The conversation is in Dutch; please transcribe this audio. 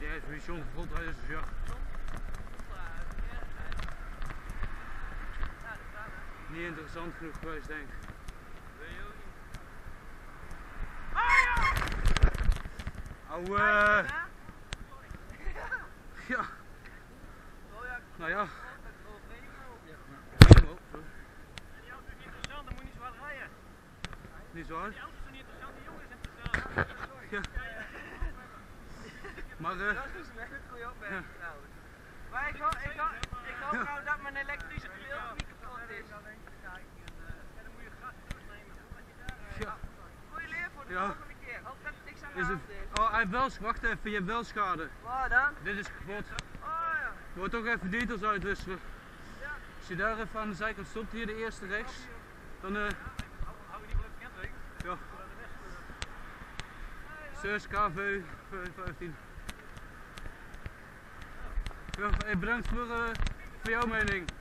expedition grondrijders, dus ja. Niet interessant genoeg geweest, denk ik. Ouwe! Ja. Nou ja. Niet zo hard? Die auto is niet interessant, die jongen is interessant. Ja. Maar Dat is een echt goede opmerking trouwens. Maar ik hoop nou dat mijn elektrische grill niet kapot is. En dan moet je gas terugnemen voordat je daar... ja. Goeie leer voor de Ja. volgende keer. Hoop dat er niks aan de Is het... hand is. Oh, hij heeft wel... Wacht even, je hebt wel schade. Waar dan? Dit is kapot. Oh ja. Je moet toch even details uitwisselen. Ja. Als je daar even aan de zijkant stopt, hier de eerste rechts, dan Hou je niet wel even kenteken? ja. 6 KV 15. Ja, hey, bedankt voor jouw mening.